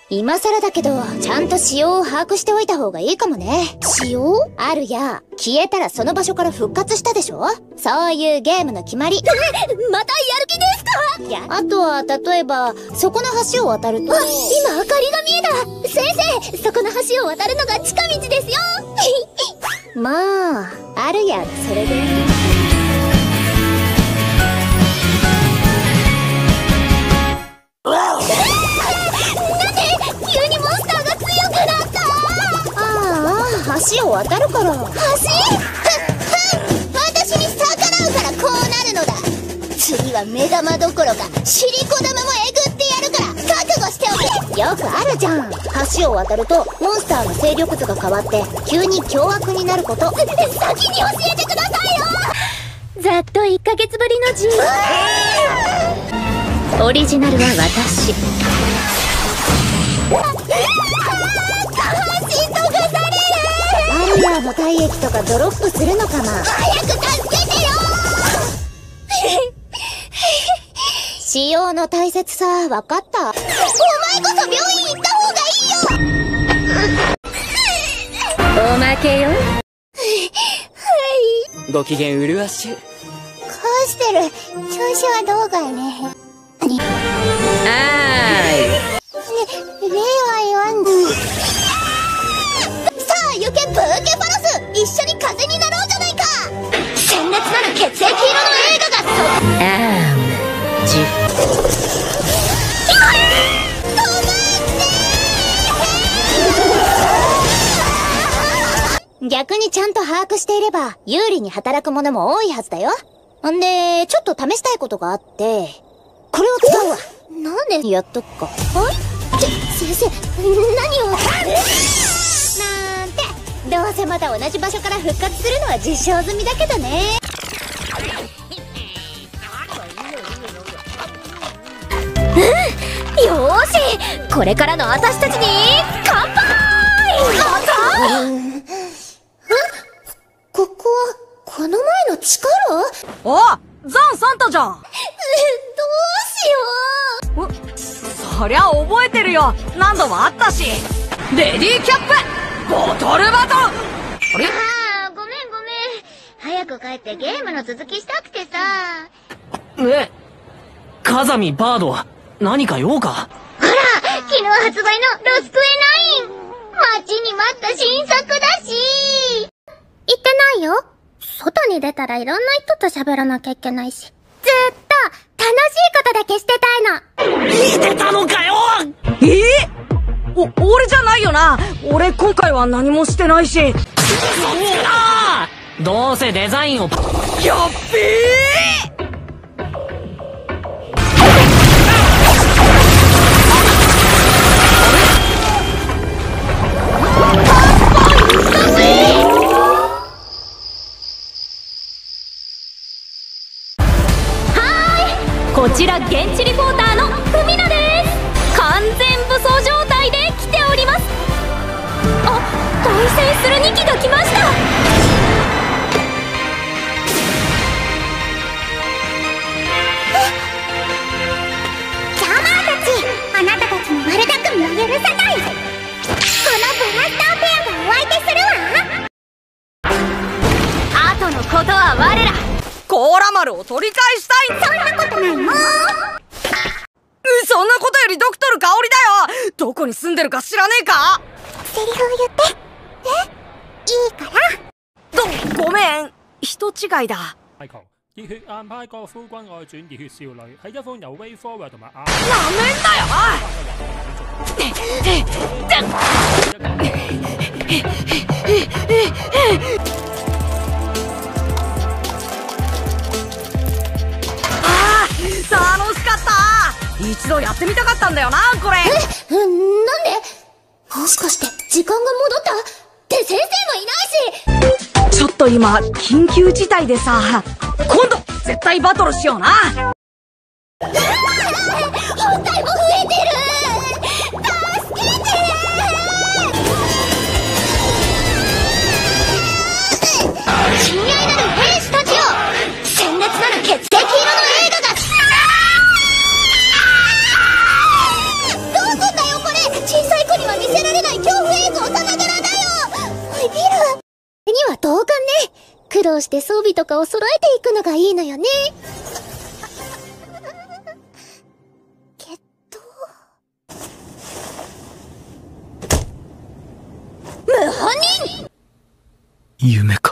今更だけど、ちゃんと仕様を把握しておいた方がいいかもね。仕様？あるや、消えたらその場所から復活したでしょ？そういうゲームの決まり。またやる気ですか？あとは、例えば、そこの橋を渡ると。今、明かりが見えた！先生、そこの橋を渡るのが近道ですよまあ、あるや、それで。橋を渡るから。橋？私に逆らうからこうなるのだ。次は目玉どころかシリコ玉もえぐってやるから覚悟しておけ。よくあるじゃん。橋を渡るとモンスターの勢力図が変わって急に凶悪になること。先に教えてくださいよ。ざっと1ヶ月ぶりの自由。オリジナルは私。アリアーの体液とかドロップするのかな。早く助けてよ使用の大切さ分かった。お前こそ病院行った方がいいよ。おまけよ。はい。 ご機嫌うるわしゅ。こうしてる調子はどうかいね。礼は言わんだ。さあ行けブーケファロス、一緒に風になろうじゃないか。鮮烈なる血液色の映画がそこ。逆にちゃんと把握していれば有利に働くものも多いはずだよ。んでちょっと試したいことがあって、これを使うわ。なんでやっとくか。はい。先生、何を。なんて、どうせまた同じ場所から復活するのは実証済みだけどね。よーし、これからの私たちに乾杯。また？ここはこの前の地下牢？ お、ザンサンタじゃん。 どうしよう。そりゃ覚えてるよ。何度もあったし。レディーキャップボトルバトル。あれ？ ああ、ごめん。早く帰ってゲームの続きしたくてさ。 風見バード、何か用か？ ほら、昨日発売のロスクエ9。待ちに待った新作だし。言ってないよ。外に出たらいろんな人と喋らなきゃいけないし。ずっと楽しいことだけしてたいの。 してたのかよ。 俺じゃないよな。俺今回は何もしてないし。 どうせデザインを。やっべえ。 こちら現地リポーターのふみなです。完全武装状態で来ております。あ、対戦する2機が来ました。 ジャマーたち、あなたたちの悪巧みは許さない。このブラスターペアがお相手するわ。後のことは我らコーラ丸を取り返したい。 そんなことないもん。 そんなことよりドクトル香織だよ。どこに住んでるか知らねえか？ セリフを言って。いいから。 ごめん、人違いだ。 熱血硬派國夫君外傳熱血少女係一方有 Way Forward 同埋なめんだよ楽しかった。一度やってみたかったんだよな、これ。 なんで？もしかして時間が戻った？って先生もいないし。 ちょっと今緊急事態でさ、今度絶対バトルしような。 本体も増えてる。助けて。親愛なる兵士たちよ、鮮烈なる血液色の映画が。どうすんだよこれ。小さ苦労して装備とかを揃えていくのがいいのよね。けど無犯人。 夢か。